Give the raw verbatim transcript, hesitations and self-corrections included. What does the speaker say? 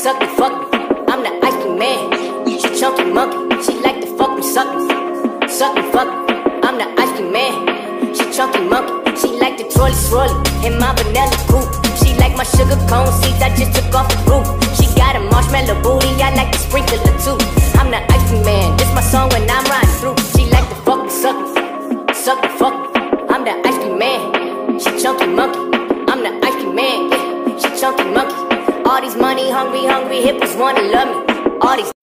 suck me, fuck me. I'm the ice cream man. She chunky monkey. She like to fuck me, suck me. Suck me, fuck me. I'm the ice cream man. She chunky monkey. She like the trolley swirly in my vanilla coupe. She like my sugar cone seeds. I just took off the roof. She got a marshmallow booty. I like to sprinkle her too. I'm the ice cream man. This my song when I'm riding through. She like to fuck me, suck me. Suck me, fuck me. I'm the ice cream man. She chunky monkey. I'm the ice cream man. Yeah. She chunky monkey. All these money hungry, hungry hippies wanna love me. All these